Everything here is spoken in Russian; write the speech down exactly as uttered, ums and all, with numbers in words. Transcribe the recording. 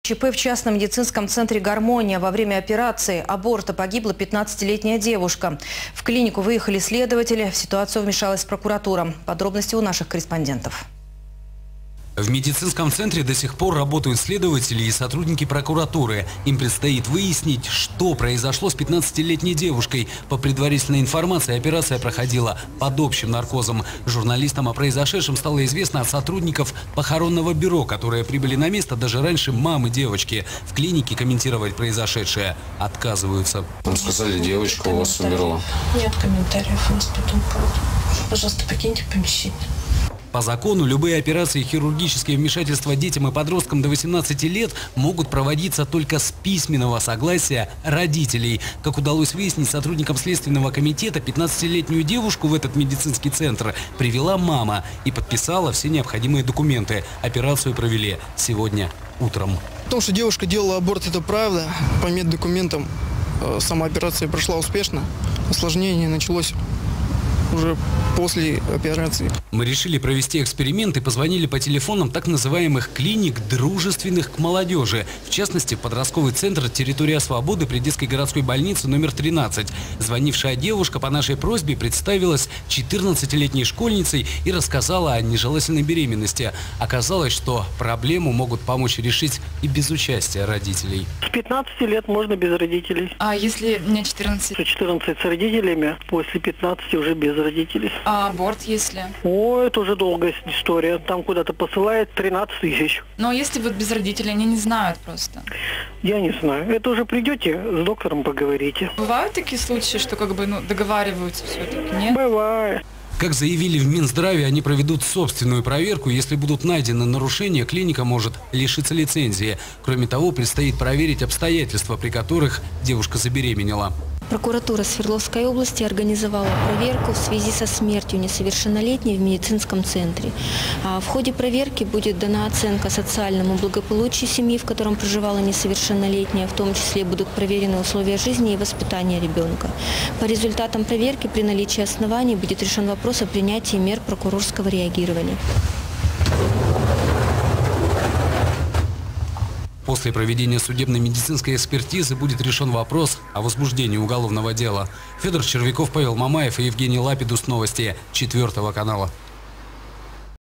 ЧП в частном медицинском центре «Гармония». Во время операции аборта погибла пятнадцатилетняя девушка. В клинику выехали следователи. В ситуацию вмешалась прокуратура. Подробности у наших корреспондентов. В медицинском центре до сих пор работают следователи и сотрудники прокуратуры. Им предстоит выяснить, что произошло с пятнадцатилетней девушкой. По предварительной информации, операция проходила под общим наркозом. Журналистам о произошедшем стало известно от сотрудников похоронного бюро, которые прибыли на место даже раньше мамы девочки. В клинике комментировать произошедшее отказываются. Нам сказали, девочка у вас умерла. Нет комментариев у нас по этому поводу. Пожалуйста, покиньте помещение. По закону любые операции и хирургические вмешательства детям и подросткам до восемнадцати лет могут проводиться только с письменного согласия родителей. Как удалось выяснить сотрудникам Следственного комитета, пятнадцатилетнюю девушку в этот медицинский центр привела мама и подписала все необходимые документы. Операцию провели сегодня утром. В том, что девушка делала аборт, это правда. По меддокументам сама операция прошла успешно. Осложнение началось уже после операции. Мы решили провести эксперимент и позвонили по телефонам так называемых клиник, дружественных к молодежи. В частности, подростковый центр «Территория свободы» при детской городской больнице номер тринадцать. Звонившая девушка по нашей просьбе представилась четырнадцатилетней школьницей и рассказала о нежелательной беременности. Оказалось, что проблему могут помочь решить и без участия родителей. С пятнадцати лет можно без родителей. А если мне четырнадцать? С четырнадцати с родителями, после пятнадцати уже без родителей. А аборт если? О, это уже долгая история. Там куда-то посылают тринадцать тысяч. Но если вот без родителей, они не знают просто. Я не знаю. Это уже придете, с доктором поговорите. Бывают такие случаи, что как бы ну, договариваются все-таки, нет? Бывает. Как заявили в Минздраве, они проведут собственную проверку. Если будут найдены нарушения, клиника может лишиться лицензии. Кроме того, предстоит проверить обстоятельства, при которых девушка забеременела. Прокуратура Свердловской области организовала проверку в связи со смертью несовершеннолетней в медицинском центре. В ходе проверки будет дана оценка социальному благополучию семьи, в котором проживала несовершеннолетняя, в том числе будут проверены условия жизни и воспитания ребенка. По результатам проверки при наличии оснований будет решен вопрос о принятии мер прокурорского реагирования. После проведения судебно-медицинской экспертизы будет решен вопрос о возбуждении уголовного дела. Федор Червяков, Павел Мамаев и Евгений Лапидус. Новости четвертого канала.